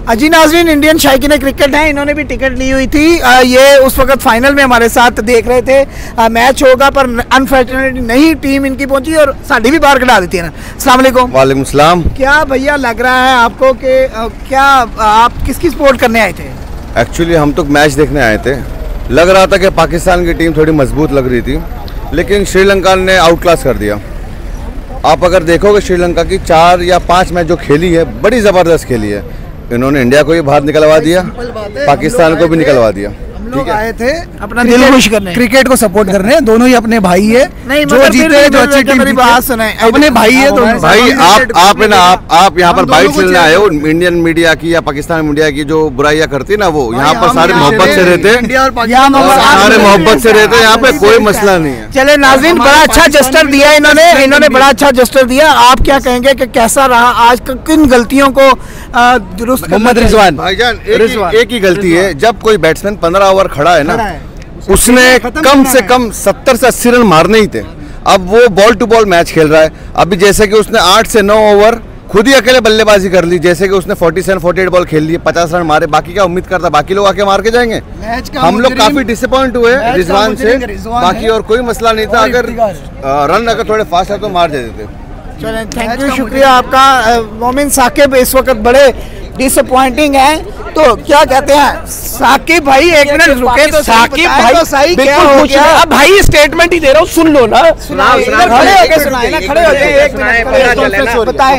जी नाज़रीन, Indian शायकीन cricket हैं, इन्होंने भी टिकट ली हुई थी। ये उस वक्त फाइनल में हमारे साथ देख रहे थे मैच होगा, पर अनफॉर्चुनेटली नहीं टीम इनकी पहुंची और साड़ी भी बाहर कटा देती है ना। अस्सलाम वालेकुम। वालेकुम सलाम। क्या भैया लग रहा है आपको कि क्या आप किसकी सपोर्ट करने आए थे? एक्चुअली हम तो मैच देखने आए थे। लग रहा था कि पाकिस्तान की टीम थोड़ी मजबूत लग रही थी, लेकिन श्रीलंका ने आउट क्लास कर दिया। आप अगर देखोगे श्रीलंका की 4 या 5 मैच जो खेली है, बड़ी ज़बरदस्त खेली है। इन्होंने इंडिया को भी बाहर निकलवा दिया, पाकिस्तान को भी निकलवा दिया। लोग आए थे अपना दिल खुश करने, क्रिकेट को सपोर्ट करने। दोनों ही अपने भाई है, नहीं जो जीते जो अच्छी टीम मेरी बात सुने, अपने भाई है दोनों। भाई आप यहाँ पर बाइट चलने आए हो। इंडियन मीडिया की या पाकिस्तान मीडिया की जो बुराइयां करती ना, वो यहाँ पर सारे मोहब्बत से रहते हैं, सारे मोहब्बत से रहते हैं। यहाँ पे कोई मसला नहीं है। चले नाज़रीन, बड़ा अच्छा जस्टर दिया इन्होंने बड़ा अच्छा जस्टर दिया। आप क्या कहेंगे कि कैसा रहा आज, किन गलतियों को दुरुस्त? मोहम्मद रिजवान भाईजान, एक ही गलती है। जब कोई बैट्समैन 15 ओवर खड़ा है ना, उसने कम से कम 70 से 80 रन मारने ही थे। अब वो बॉल टू बॉल मैच खेल रहा है। अभी जैसे कि उसने 8 से 9 ओवर खुद ही अकेले बल्लेबाजी कर ली, जैसे कि उसने 47-48 बॉल खेल लिए, 50 रन मारे। बाकी क्या उम्मीद करता, बाकी लोग आके मार के जाएंगे? हम लोग काफी डिसअपॉइंट हुए रिजवान से, बाकी और कोई मसला नहीं था। अगर रन अगर थोड़े फास्ट है तो मार देते थे। चलें, थैंक यू, शुक्रिया आपका। मोमिन साकिब इस वक्त बड़े डिसअपॉइंटिंग हैं, तो क्या कहते हैं साकिब भाई? एक मिनट रुके तो साकिब भाई, तो सही क्या हो गया? अब भाई स्टेटमेंट ही दे रहा हूँ, सुन लो ना। खड़े होके सुनाए ना, खड़े हो जाइए, एक मिनट बताएं।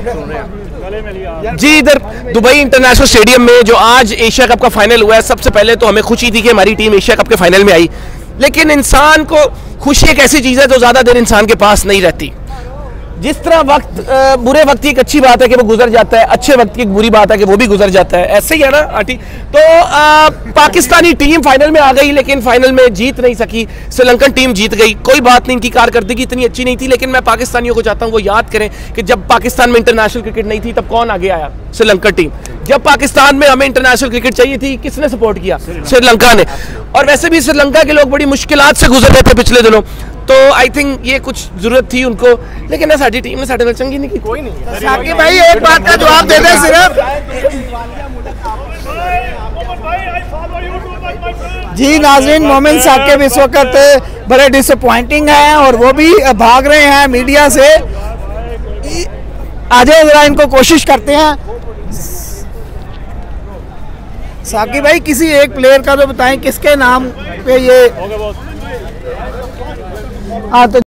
जी, इधर दुबई इंटरनेशनल स्टेडियम में जो आज एशिया कप का फाइनल हुआ है, सबसे पहले तो हमें खुशी थी कि हमारी टीम एशिया कप के फाइनल में आई। लेकिन इंसान को खुशी एक ऐसी चीज है जो ज्यादा देर इंसान के पास नहीं रहती। जिस तरह वक्त बुरे वक्त की एक अच्छी बात है कि वो गुजर जाता है, अच्छे वक्त की एक बुरी बात है कि वो भी गुजर जाता है, ऐसे ही है ना आंटी? तो पाकिस्तानी टीम फाइनल में आ गई, लेकिन फाइनल में जीत नहीं सकी। श्रीलंकन टीम जीत गई, कोई बात नहीं, इनकी कारकर्दगी इतनी अच्छी नहीं थी। लेकिन मैं पाकिस्तानियों को चाहता हूं वो याद करें कि जब पाकिस्तान में इंटरनेशनल क्रिकेट नहीं थी, तब कौन आगे आया? Sri Lankan team. जब पाकिस्तान में हमें इंटरनेशनल क्रिकेट चाहिए थी, किसने सपोर्ट किया? श्रीलंका ने। और वैसे भी श्रीलंका के लोग बड़ी मुश्किलात से गुजर रहे थे पिछले दिनों, तो आई थिंक ये कुछ जरूरत थी उनको, लेकिन साडी टीम ने साढ़े चंगी नहीं की। कोई नहीं। साकिब भाई एक बात का जवाब दे दे सिर्फ। जी नाज़रीन, मोमिन साकिब इस वक्त बड़े डिसअपॉइंटिंग हैं और वो भी भाग रहे हैं मीडिया से। आ जाओ जरा, इनको कोशिश करते हैं। साकिब भाई, किसी एक प्लेयर का तो बताएं किसके नाम पे ये। हाँ तो